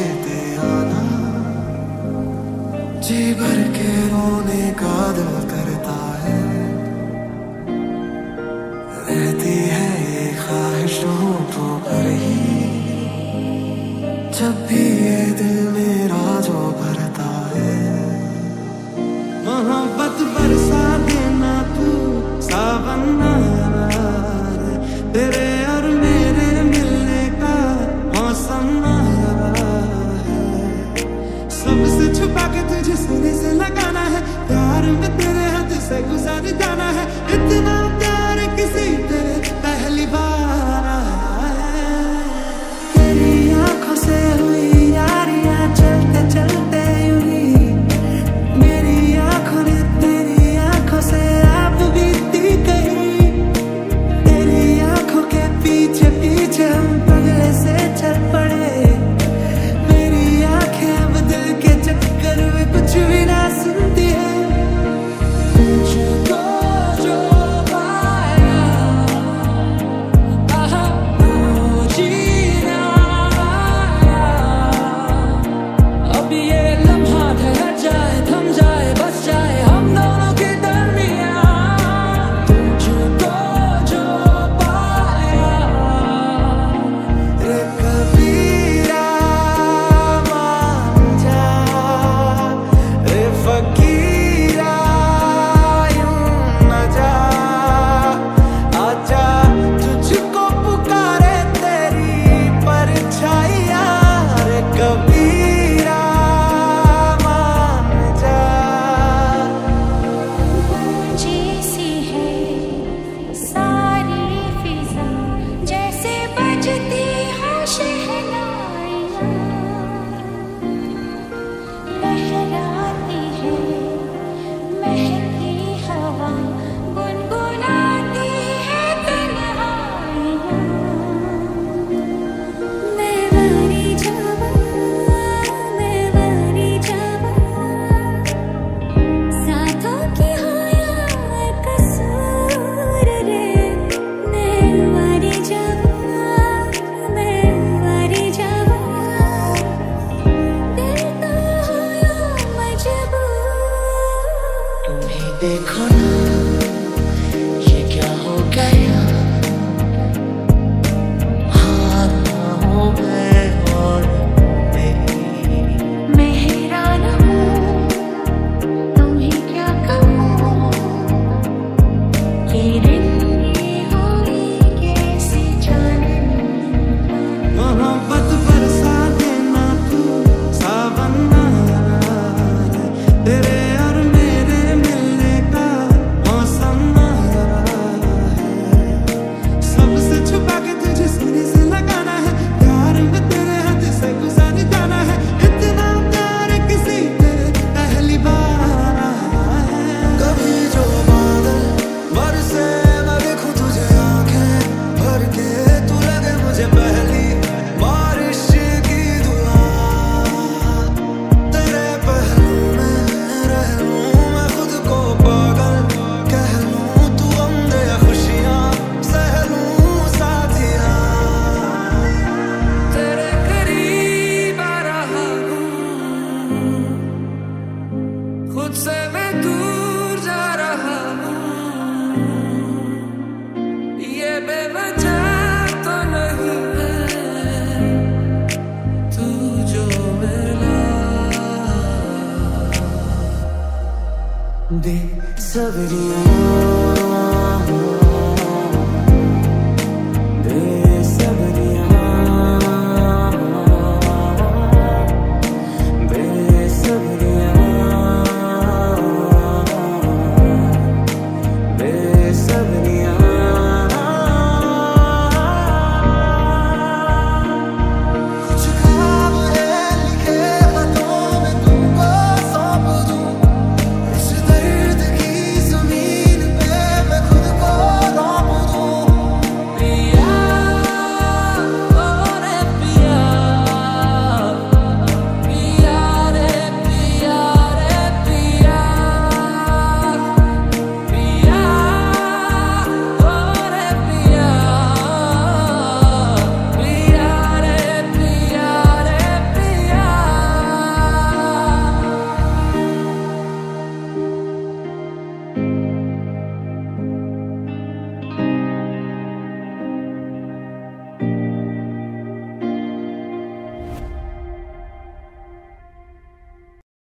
लेते आना, जी भर के रोने का दिल करता है। रहती है ये ख्वाहिश होठों पर ही, जब भी ये दिल मेरा जो भरता है। मोहब्बत बरसा देना तू सावन आया है, तेरे और मेरे मिलने का मौसम आया है। सबसे छुपा के तुझे सीने से लगाना है, प्यार में तेरे हाथ से गुजार जाना है। इतना प्यार किसी तेरे पहली बार आया है। तेरी आंखों से हुई यारियां चलते चलते यूं ही, मेरी आंखों ने तेरी आंखों से आप बीती गई। तेरी आंखों के पीछे पीछे हम पगले से चल पड़े। मेरी आंखें अब दिल के चक्कर में कुछ भी ना सुनती है। तुझको जो पाया, आहा, वो जीना आया। अब ये लम्हा ठहर जाए, थम जाए, बस जाए हम दोनों के दरमियां। तुझको जो पाया, रे कबीरा मान जा, रे फकीरा यूं न जा। आजा तुझको पुकारे तेरी परछाइयां, रे कबीरा मान जा। जैसी है सारी फिजा, जैसे बजती हो शहनाइयाँ। लहराती है महकी हवा, गुनगुनाती है तन्हाइयाँ। मैं मरी जाऊँ, मैं मरी जाऊँ, साथों की हो या कसूर रे। मैं मरी जाऊँ, मैं मरी जाऊँ, दिल तो हो या मजबूर। तुम्हें देखो ना ये क्या हो गया, हाथ हो गए और नहीं। मैं हैरान हूँ, तुम्हें क्या कहूँ, ये रंगी हुई कैसी जाने। मोहब्बत बरसा देना तू सावन आया है, तेरे और मेरे मिलने का मौसम आया है। सबसे छुपा के तुझे सीने से लगाना है, प्यार में तेरे हाथ से गुजार जाना है। इतना प्यार किसी तेरे पहली बार आया है। कभी जो बादल बरसे मैं देखूं तुझे आंखें भर के, तू लगे मुझे पहली बारिश की दुआ। तेरे पहलू में रह लूं मैं खुद को पागल कह लूं, तू गम दे या खुशियां सह लूं साथिया। तेरे करीब आ रहा हूँ, खुद से मैं दूर जा रहा हूँ। ये बेवजह तो नहीं है, तू जो मिला। बेसब्रियां